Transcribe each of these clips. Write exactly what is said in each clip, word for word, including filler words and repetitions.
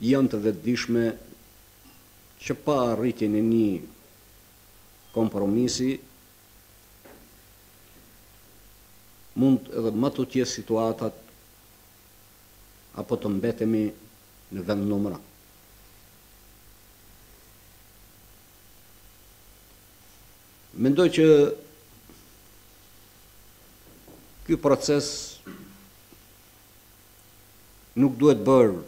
janë të vetëdijshme që pa arritjen e një kompromisi mund edhe më të tjerë situatat apo të mbetemi në vend numra. Mendoj që ky proces nuk duhet bërë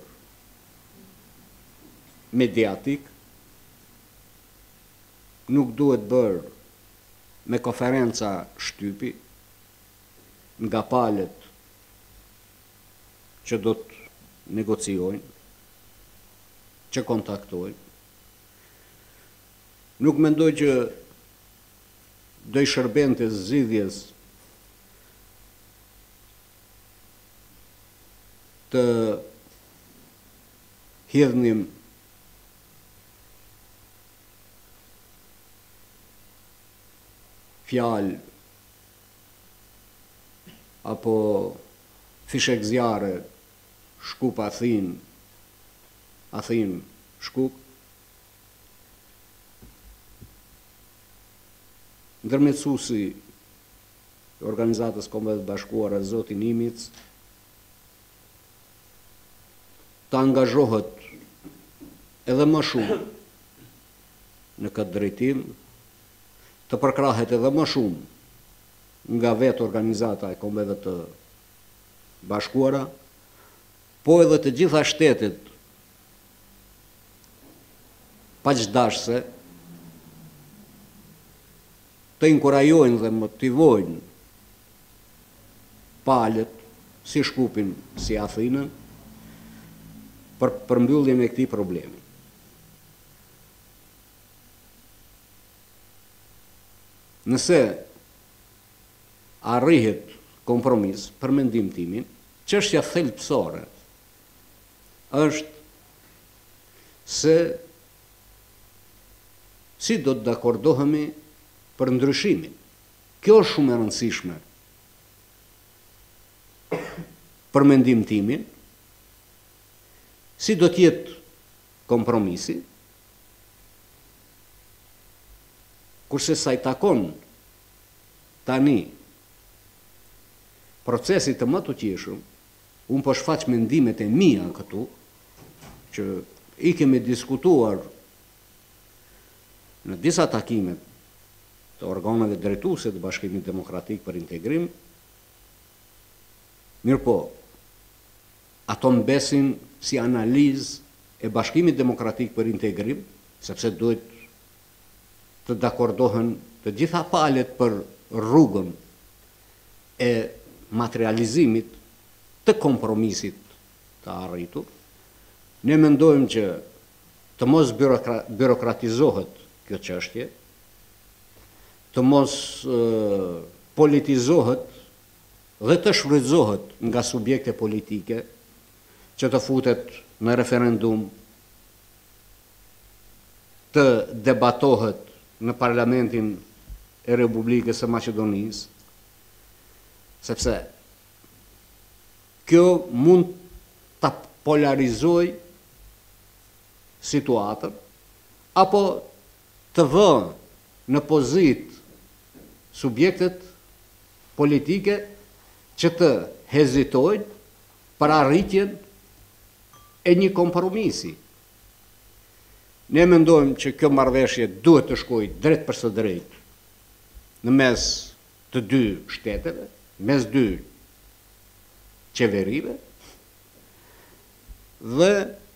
mediatik, nuk duhet bërë me konferenca shtypi nga palët që do të negociojnë, që kontaktojnë. Nuk mendoj që do i shërbente zgjidhjes të hidhnim fjalë apo fishek zjarre Shkup Athin, Athin Shkup. Ndërmjetësuesi i Organizatës Kombeve të Bashkuara zoti Nimic të angazhohet edhe më shumë në këtë drejtim, të përkrahet edhe më shumë nga vetë Organizata e Kombeve të Bashkuara, po edhe të gjitha shtetet paqdashse të inkurajojnë dhe motivojnë palët si Shkupin, si Athinën, për përmbylljen e këtij problemi. Nëse arrihet kompromis, për mendim timin, çështja thelbësore është se si do të dakordohemi për ndryshimin. Kjo është shumë e rëndësishme për mendim timin, si do të jetë kompromisi, kurse sa i takon tani procesit të më të qeshëm, unë po shfaq mendimet e mia këtu, që i kemi diskutuar në disa takimet të organeve drejtuese të Bashkimit Demokratik për Integrim, mirë po, ato mbesin si analizë e Bashkimit Demokratik për Integrim, sepse duhet të dakordohen të gjitha palët për rrugën e materializimit të kompromisit të arritur. Ne mendojmë që të mos byrokra- byrokratizohet kjo çështje, të mos uh, politizohet dhe të shfrytëzohet nga subjekte politike që të futet në referendum, të debatohet në Parlamentin e Republikës së Maqedonisë, sepse kjo mund ta polarizojë situatën apo të vënë në pozitë subjektet politike që të hezitojnë për arritjen e një kompromisi. Ne mendojmë që kjo marrëveshje duhet të shkojë drejt për së drejt në mes të dy shteteve, mes dy qeverive, dhe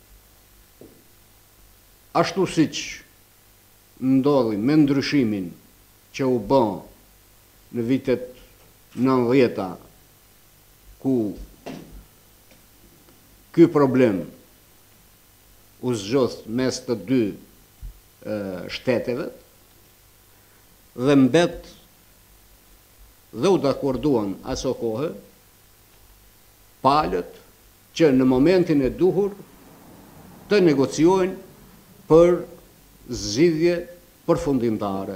ashtu siç ndodhi me ndryshimin që u bë në vitet nëntëdhjetë, ku ky problem u zgjodh mes të dy e, shteteve dhe mbet dhe u dakorduan aso kohë palët që në momentin e duhur të negociojnë për zgjidhje përfundimtare.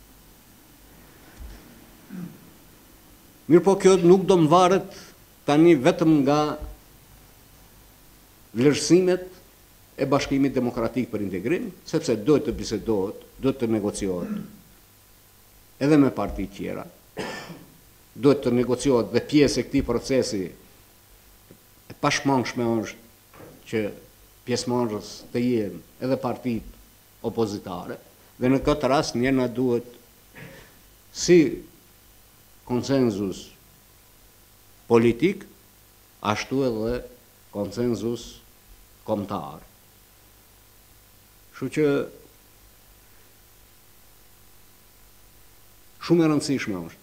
Mirë po kjo nuk do mvaret tani vetëm nga vlerësimet e Bashkimit Demokratik për Integrim, sepse duhet të bisedohet, duhet të negociohet edhe me parti tjera, duhet të negociohet dhe pjesë e këtij procesi e pashmangshme është që pjesëmarrës të jenë edhe partitë opozitare, dhe në këtë rast ne na duhet si konsenzus politik, ashtu edhe konsenzus kombëtar. Kështu që shumë e rëndësishme është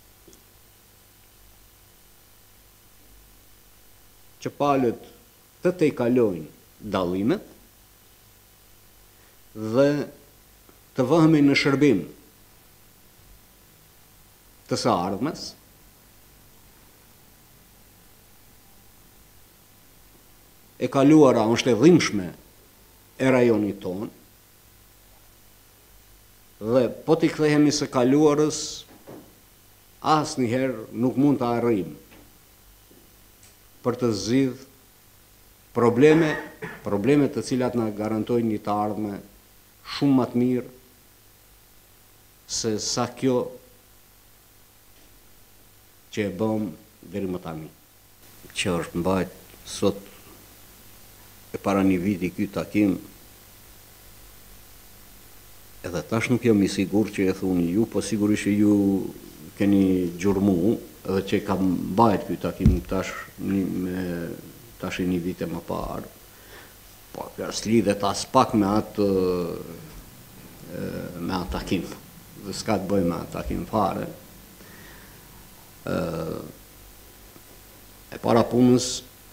që palët të te i kalojnë dallimet dhe të vëhemi në shërbim të së ardhmes, e kaluara është e dhimbshme e rajonit tonë, dhe po t'i kthehemi së kaluarës, asnjëherë nuk mund të arrijmë për të zgjidhur probleme, probleme të cilat na garantojnë një të ardhme shumë më të mirë se sa kjo që e bëm deri më tani. Që është mbajt sot e para një viti ky takim, edhe tash nuk jam i sigurt që e thuni ju, po sigurisht që ju keni gjurmu, edhe që ka mbajt ky takim tash me tash një vite më parë. Po, kjo s'lidhet as pak me atë me atë takim, dhe s'ka të bëjë me atë takim fare. E para punës,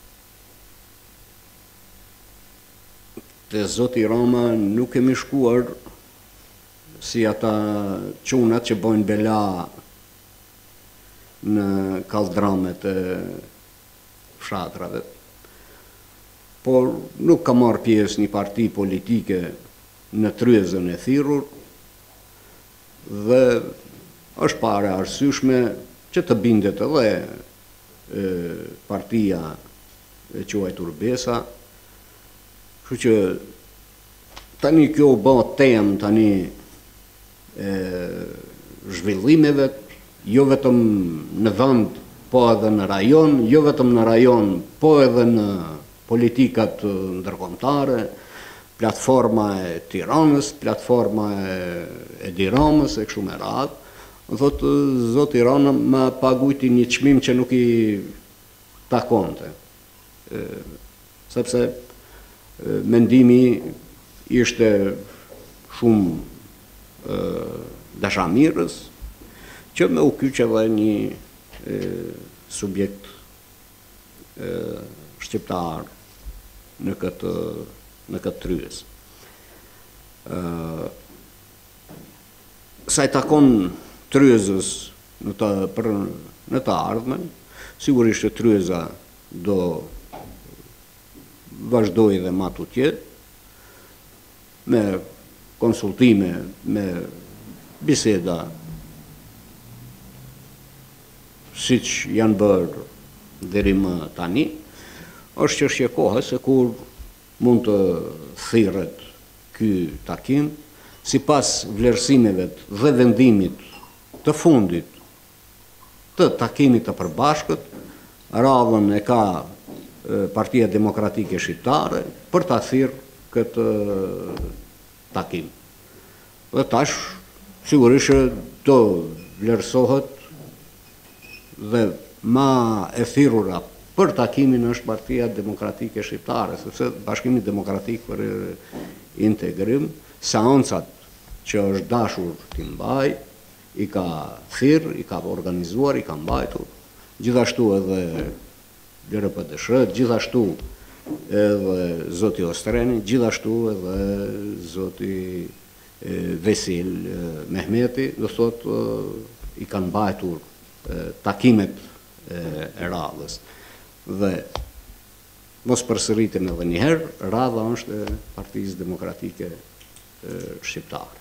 te zoti Rama nuk kemi shkuar si ata çunat që bojnë bela në kalddramet e fshatrave, por nuk ka marrë pjesë një parti politike në tryezën e thirrur, dhe është para arsyeshme që të bindet edhe e, partia e quajtur Besa. Kështu që tani kjo bë temë tani e zhvillimeve, jo vetëm në vend, po edhe në rajon, jo vetëm në rajon, po edhe në politikat ndërkombëtare, platforma e Tiranës, platforma e Edi Ramës e kështu me radhë. Thotë zoti Rana më pagujti një çmim që nuk i takonte, e, sepse e, mendimi ishte shumë e, dashamirës, që me u kyç edhe një e, subjekt e, shqiptar në këtë në këtë tryez. Ë sa i takon tryezës në të për në të ardhmen, sigurisht që tryeza do vazhdojë dhe më tutje me konsultime, me biseda, siç janë bërë deri më tani. Është çështje kohe se kur mund të thirret ky takim, sipas vlerësimeve dhe vendimit të fundit të takimit të përbashkët. Radhën e ka Partia Demokratike Shqiptare për ta thirrë këtë takim. Dhe tash sigurisht do vlerësohet dhe ma e thirrura për takimin është Partia Demokratike Shqiptare, sepse Bashkimi Demokratik për Integrim, seancat që është dashur t'i mbaj, i ka thirr, i ka organizuar, i ka mbajtur, gjithashtu edhe L R P D S H, gjithashtu edhe zoti Ostreni, gjithashtu edhe zoti Vesil Mehmeti, do thot i kanë mbajtur takimet e radhës. Dhe mos përsëritem edhe një herë, radha është e Partisë Demokratike Shqiptare.